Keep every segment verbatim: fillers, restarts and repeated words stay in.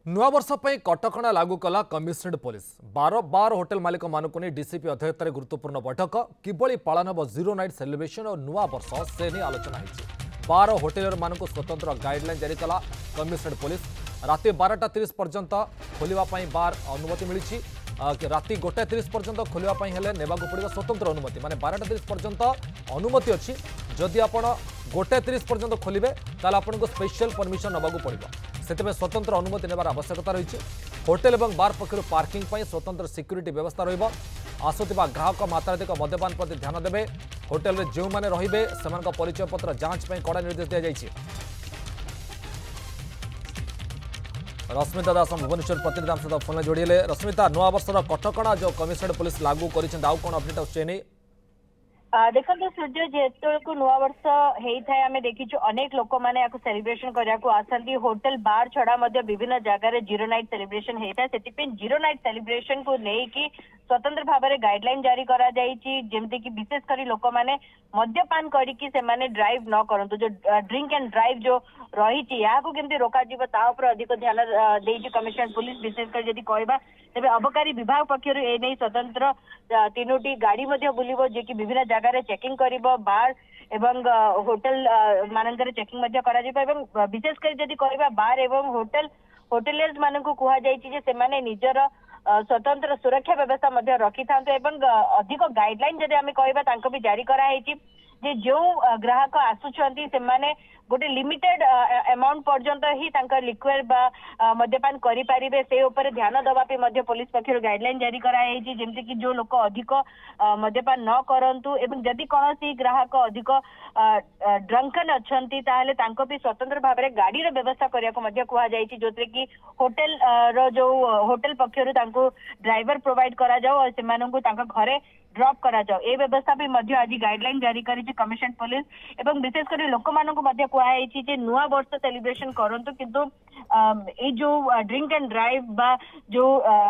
नुआ वर्ष पर कटकणा लागू कला कमिशनरेट पुलिस बार बार होटेल मालिक मानक नहीं डीसीपी अध्यक्षतार गुरुत्वपूर्ण बैठक किभली पालन हम जीरो नाइट सेलिब्रेशन और नुआ वर्ष से नहीं आलोचना होती। बार होटेलर मानक स्वतंत्र गाइडलाइन जारी कला कमिशनरेट पुलिस राति बारटा तीस पर्यंत खोलने बार अनुमति मिली राति गोटाए तीस पर्यंत खोलने ने पड़ा स्वतंत्र अनुमति माने बारटा तीस पर्यंत अनुमति अच्छी जदि आप गोटाए तीस पर्यंत खोलेंगे ताल आपको स्पेशल परमिशन नवाक पड़ो से स्वतंत्र अनुमति नेबार आवश्यकता रही। होटेल और बार पक्षर पार्किंग स्वतंत्र सिक्यूरीटी व्यवस्था रसुवा ग्राहक मात्राधिक मद्यपान प्रति ध्यान देवे। होटेल में जो मैंने रे से परिचय पत्र जांच कड़ा निर्देश दी जाए। रश्मिता दास भुवनेश्वर प्रतिनिधि सहित फोन जोड़े। रश्मिता नुआ वर्षर कटकणा जो कमिशनरेट पुलिस लागू कर कौन अपडेट आने देखो सूर्य जेतु नुआ वर्ष होता है आम देखीचु अनेक लोक मैंने सेलिब्रेशन करने आसती होटेल बार छड़ा विभिन्न जगह जीरो नाइट सेलिब्रेशन होता है से जीरो नाइट सेलिब्रेशन को लेकिन स्वतंत्र भाव में गाइडलाइन जारी करा जमती कि विशेषकर लोक मैंने मद्यपान करके ड्राइव न करंतु जो ड्रिंक एंड ड्राइव जो रही केमती रोकाजिब अधिक ध्यान देती कमिशनरेट पुलिस विशेषकर जदि कहवा तेज अबकारी विभाग पक्षर एने स्वतंत्र तीनोटी गाड़ी बुलव जे कि विभिन्न जगह चेकिंग कर बार एवं होटेल मानकर चेकिंग विशेषकर जदि कहवा बार एवं होटेल होटेलियर्स मान कह जाए निजर स्वतंत्र सुरक्षा व्यवस्था रखी था अधिक गाइडलाइन जदि आम कहवा भी जारी कराई जे जो ग्राहक आसुचंती से माने गोटे लिमिटेड अमाउंट पर्यंत ही लिक्विड बा मद्यपान करि पारिबे से ऊपर ध्यान दवा पे मध्य पुलिस पक्षर गाइडलाइन जारी कराई जेमती कि जो लोक अधिक मद्यपान न करंतु एवं जदि कोनोसी ग्राहक अधिक ड्रंकन अछंती ताहले तांको भी स्वतंत्र भाव में गाड़ी रे व्यवस्था करिया को मध्य कुहा जायछि जोते कि होटेल रो जो होटेल पक्षर तांको ड्राइवर प्रोवाइड करा जाओ और से माननकु तांका घरे ड्रॉप करा जाओ ए व्यवस्था भी मध्य आज गाइडलाइन जारी करी कमिशनरेट पुलिस एवं विशेषकर लोक माननकु मध्य कुहाई जे नुआ वर्ष सेलिब्रेशन करंतु किंतु ए जो ड्रिंक एंड ड्राइव बा जो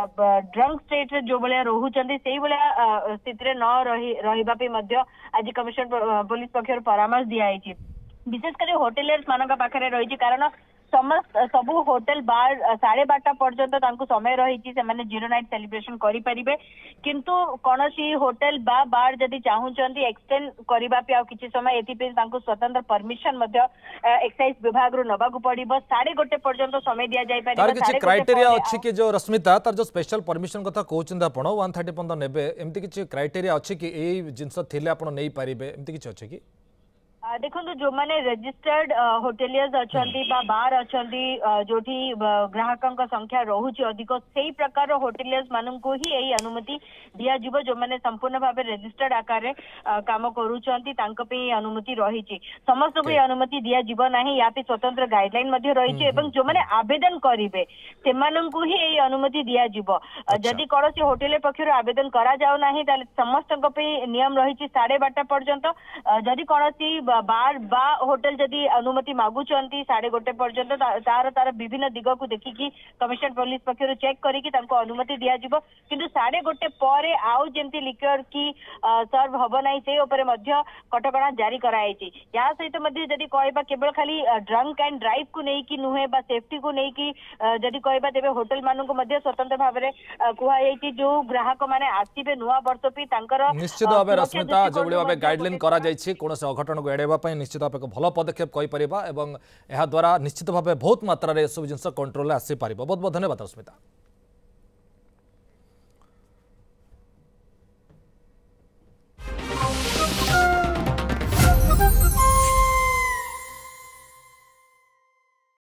ड्रंक स्टेट जो भाया रोचंती से भाया स्थिति न रही रहिबा पे मध्य आज कमिशनरेट पुलिस पक्षर परामर्श दिया विशेषकर होटेलियर्स मान पाखे रही कारण समस्त सबू होटेल बार साढ़े बारटा पर्यंत समय रही जीरो नाइट सेलिब्रेशन करें किंतु कौन सी होटेल बा बार जदि चाहूँगी एक्सटेंड करने किसी समय एथि स्वतंत्र परमिशन एक्साइज विभाग रू नवाक पड़ो साढ़े गोटे पर्यंत समय दि जाए क्राइटेरिया अच्छी कि जो रश्मिता तार जो स्पेशल परमिशन कथा कहते आप वन थर्टी पर्यंत ने एमती किसी क्राइटेरिया अच्छी कि यही जिनस थे आप नहीं पारे एमती किसी अच्छे कि देखो जो मैंने रजिस्टर्ड होटेलियर्स अच्छी बार अच्छी जो ग्राहकों संख्या रोचे अधिक से प्रकार होटेलियर्स मान को ही यही अनुमति दिज्व जो मैंने संपूर्ण भाव रजिस्टर्ड आकार काम करुँच अनुमति रही समस्त को अनुमति दिज्व ना या स्वतंत्र गाइडलाइन रही जो मैंने आवेदन करेंगे से ही यही अनुमति दिज्व जदि कौन सी होटेल पक्षर आवेदन करा जाओ नहीं समस्त नियम रही साढ़े बारटा पर्यंत जदि कौन सी बार बा होटेल जदि अनुमति मागुचंती साढ़े गोटे पर्यंत तार तार विभिन्न दिग को देखिकी कमिशनरेट पुलिस पक्षर चेक करिकी तांको अनुमति दिज्व किंतु साढ़े गोटे पर आउ जेमती लिक्वर की सर्व हम ना से ऊपर मध्य कटकणा जारी कराई या सहित जदि कहबा केवल खाली ड्रंक एंड ड्राइव को लेकिन नुहे बा सेफ्टी को लेकिन जदि कहबा तेबे होटेल मान को मध्य स्वतंत्र भाव में कहुई जो ग्राहक माने आसीबे नुआ वर्ष पी तांकर निश्चित भाव रश्मिता जो भाव गाइडलाइन करा जायछि कोन से अघटन को एड़ेबा पई निश्चित भाव एक भल पदक्षेप कहि एवं एहा द्वारा निश्चित भाव बहुत मात्रा रे सब जिनस कंट्रोल आसी पारिबो। बहुत बहुत धन्यवाद रश्मिता।